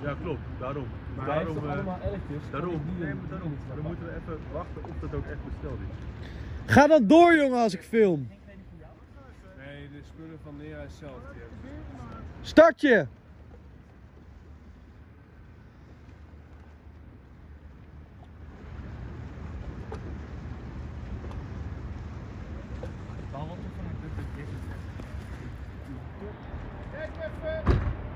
Ja, klopt. Daarom. Maar daarom, hij heeft toch allemaal elkjes? Daarom. Nee, maar daarom. Dan moeten we even wachten of dat ook echt besteld is. Ga dan door, jongen, als ik film. Nee, de spullen van Nera zelf. Start je! Kijk even!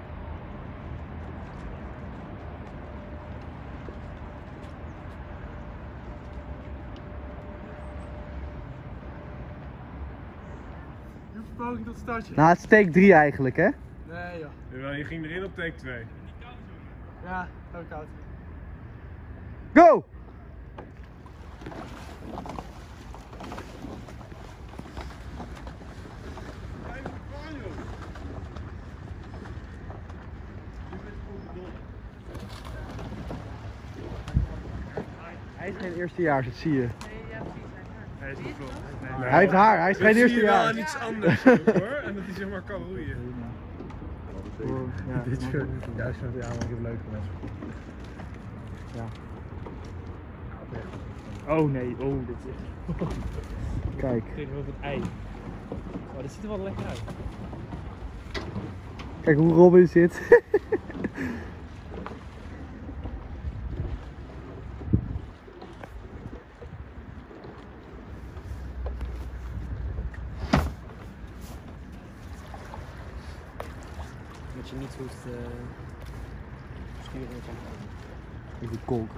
Je hoeft poging tot startje. Nou, het is take 3 eigenlijk, hè? Nee joh. Jawel, je ging erin op take 2. Ja, ook koud. Go! Hij is geen eerstejaars, dat zie je. Hij is niet klopt. Hij heeft haar, hij is geen zie je wel aan eerstejaars. iets anders ook, hoor. En dat hij zeg maar kan roeien. Ja, dit shirt. Juist met de aanmerking leuk geweest. Ja. Oh nee, oh dit is Kijk. echt over het ei. Oh, dit ziet er wel lekker uit. Kijk hoe Robin zit. Dat je niet hoeft sturen met je hand. Die kolken.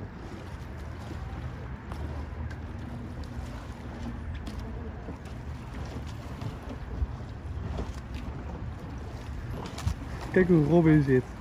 Kijk hoe Robin zit.